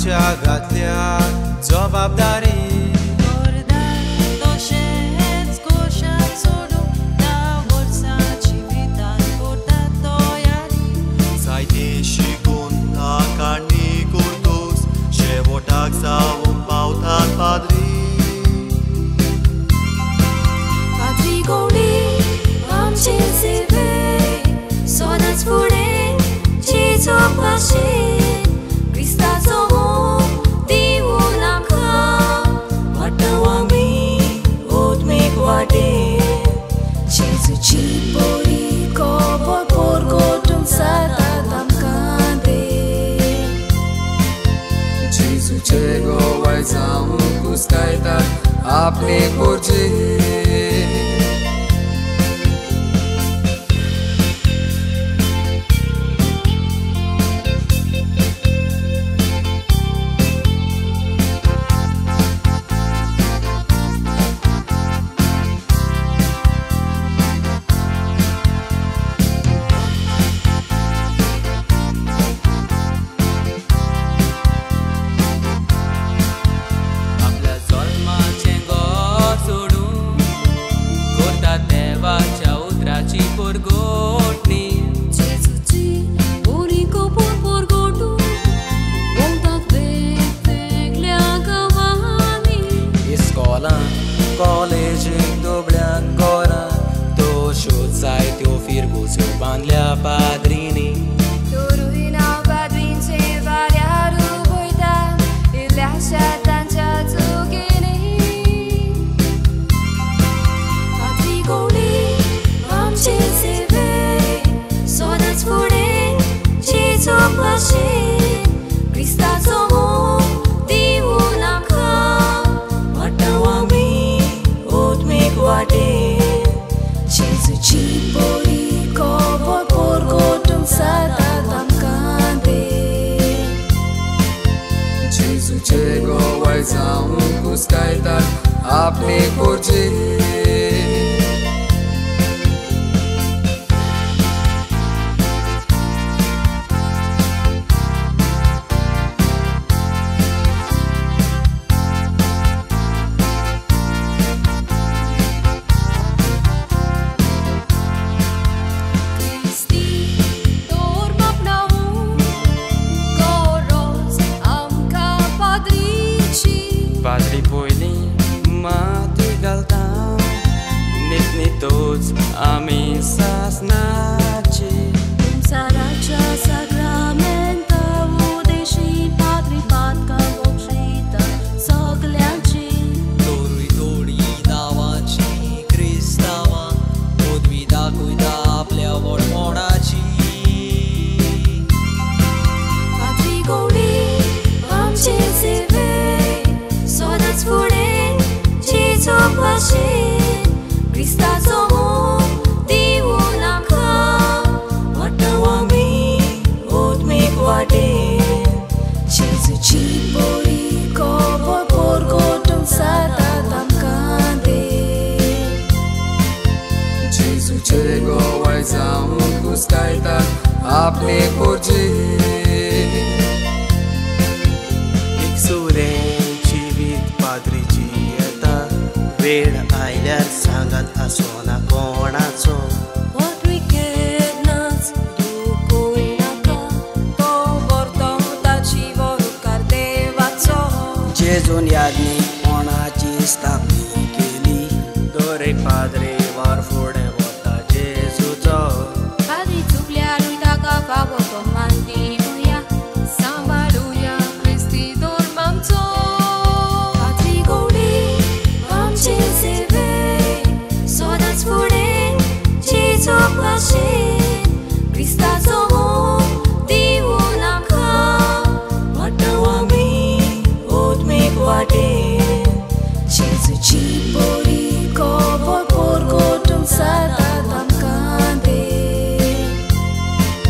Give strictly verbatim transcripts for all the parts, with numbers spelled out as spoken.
आमच्या घातल्या जबाबदारी Tak zaum pautat padri Padri goli amche seve Sonați fure Jesu pașe Cristați om Diul lanca Watawami Odmek wade Jesu cipori Kobor porgotum sata Chego wai zamu kuskaita apne kurji Colegi doble ancora To șuțai te-o firgu ți-o bandlea padrini Tu ruina padrin se varia ruboita Il așa tancia zughini Patrigoli amce se vei Sonați fure Jesu pașe Cristați omul Diul lanca Watawami Wade Jesu cipori Kobor porgotum sata tamkande Jesu chego wai zamu kuskaita apne kurji Padri poili mati galta Nit nitoți amisas naci Saracia sacramenta Udeși Padri patca vopșita Sogleaci Torui tori davaci Cristava Odvida cuida plea vor moraci Padri goli amce se Sonați fure Jesu pașe Cristați omul Diul lanca Watawami Odmek wade Jesu cipori Kobor porgotum sata tamkande Jesu chego wai zamu kuskaita apne kurji वेळ आयल्यार सांगात आसोना कोणाचो Odwiekienac Dukuj naka To worto taci worukar dewaco Jezun यादनी कोणाची स्थापनी केली दोरे पाद्रे वार फुडें वता जेजूचो Padri चुकल्यार ताका फावो मानती मुया सांबाळुया क्रिस्ती धर्म आमचो Padri goli amce seve Sonați fure Jesu pașe Cristați omul Diul lanca Watawami Odmek wade Jesu cipori Kobor porgotum sata tamkande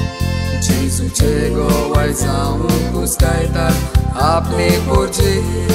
Jesu chego wai zamu kuskaita apne kurji